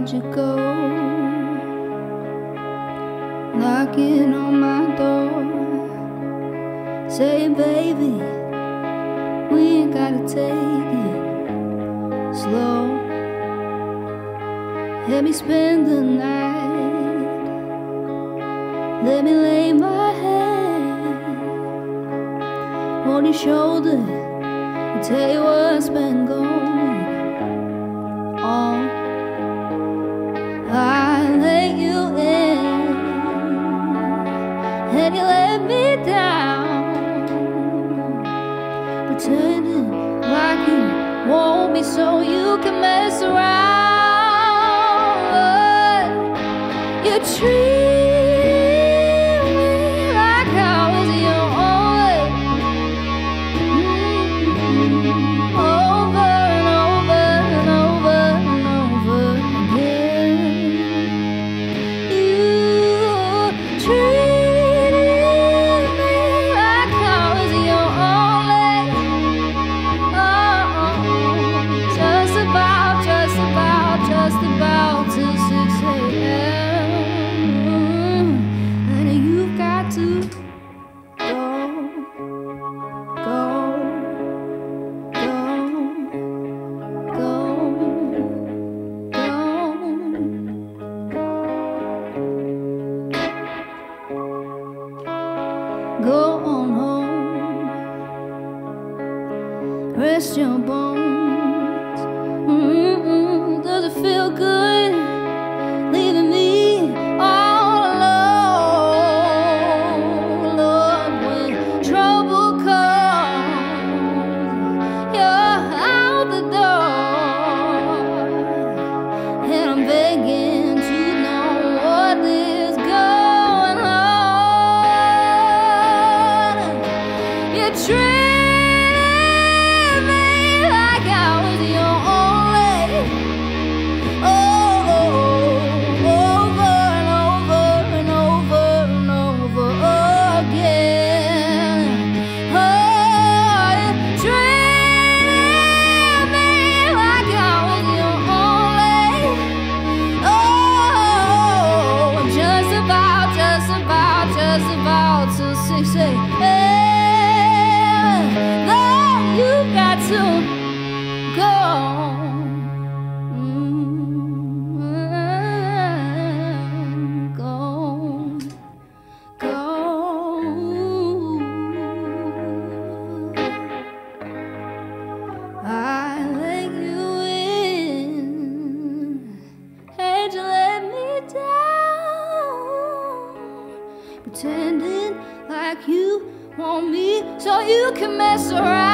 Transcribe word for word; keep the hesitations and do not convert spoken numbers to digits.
why'd you go? Knocking on my door, saying, baby, we ain't gotta take it slow. Let me spend the night, let me lay my head on your shoulder and tell you what's been going on. I let you in and you let me down, pretending like you want me so you can mess around. You treat me like I was your only, mm-hmm. Over and over and over and over again. You treated me like I was your only, oh, just about, just about, just about till six a m And you've got to go, go, go, go, go. Go on home, rest your bones. Mm-mm. Does it feel good leaving me all alone? Lord, when trouble comes, you're out the door, and I'm begging to know what is going on. You treated me like I was your only, oh, over and over and over and over again. Oh, you treated me like I was your only, oh, just about, just about, just about till six a m Then you got to go. Mm, go, go. I let you in, and you let me down, pretending like you want me so you can mess around.